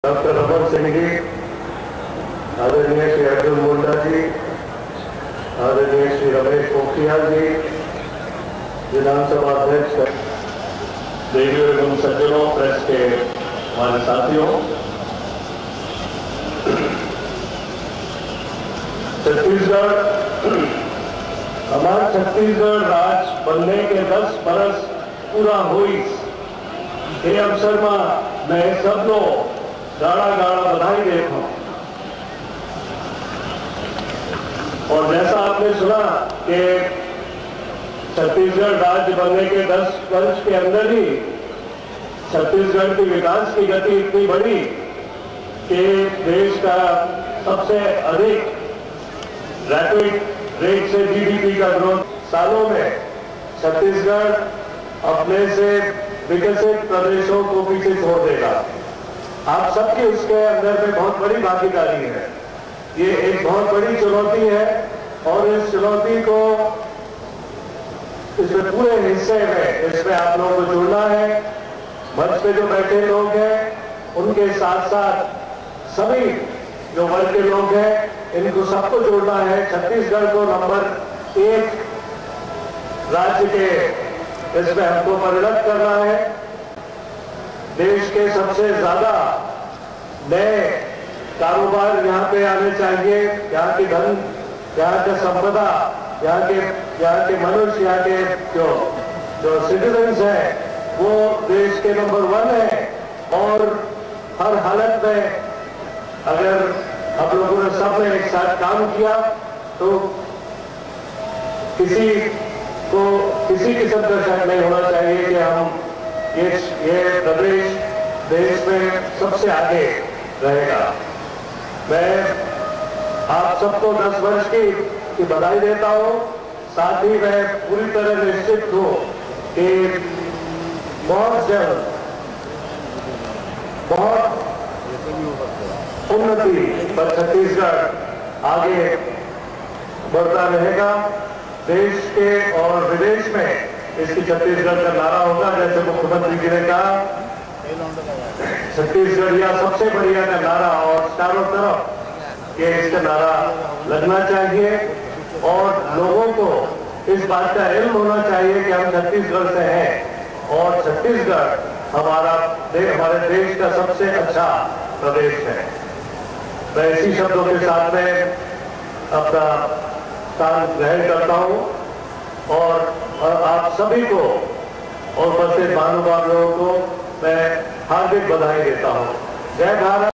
Doctor Raman Singh ji, आदरणीय श्री अर्जुन मुंडा जी, आदरणीय श्री रमेश पोखरियाल जी, विधानसभा अध्यक्ष, देवियों एवं सज्जनों, प्रेस के हमारे साथियों, छत्तीसगढ़, हमारा छत्तीसगढ़ राज्य बनने के 10 बरस पूरा हुई। ये अवसर में मैं सबको गाड़ा गाड़ा बधाई देता हूं। और जैसा आपने सुना कि छत्तीसगढ़ राज्य बनने के 10 वर्ष के अंदर ही छत्तीसगढ़ की विकास की गति इतनी बढ़ी कि देश का सबसे अधिक रैपिड रेट से जीडीपी का ग्रोथ सालों में छत्तीसगढ़ अपने से विकसित प्रदेशों को पीछे छोड़ देगा। आप सबकी उसके अंदर में बहुत बड़ी भागीदारी है। ये एक बहुत बड़ी चुनौती है और इस चुनौती को इसमें पूरे हिस्से में इसमें आप लोगों को जुड़ना है। मंच पे जो बैठे लोग हैं उनके साथ साथ सभी जो वर्ग के लोग हैं इनको सबको जोड़ना है। छत्तीसगढ़ को नंबर 1 राज्य के इसमें हमको परिणत करना है। देश के सबसे ज्यादा नए कारोबार यहाँ पे आने चाहिए। यहाँ की धन, यहाँ का संपदा, यहाँ के मनुष्य, यहाँ के जो सिटीजन्स हैं वो देश के नंबर 1 है। और हर हालत में अगर आप लोगों ने सबने एक साथ काम किया तो किसी को किसी किस्म का शक नहीं होना चाहिए कि हम ये प्रदेश देश में सबसे आगे रहेगा। मैं आप सबको 10 वर्ष की बधाई देता हूं। साथ ही मैं पूरी तरह निश्चित हूं कि बहुत जल्द बहुत उन्नति पर छत्तीसगढ़ आगे बढ़ता रहेगा। देश के और विदेश में इसकी छत्तीसगढ़ का नारा होगा। जैसे मुख्यमंत्री जी ने कहा, छत्तीसगढ़ या सबसे बढ़िया का नारा, और चारों तरफ ये इसका नारा लगना चाहिए और लोगों को इस बात का इल्म होना चाहिए कि हम छत्तीसगढ़ से हैं और छत्तीसगढ़ हमारे देश का सबसे अच्छा प्रदेश है। मैं इसी शब्दों के साथ में अपना स्थान ग्रहण करता हूं और आप सभी को और उपस्थित महानुभाव लोगों को मैं हार्दिक बधाई देता हूं। जय भारत।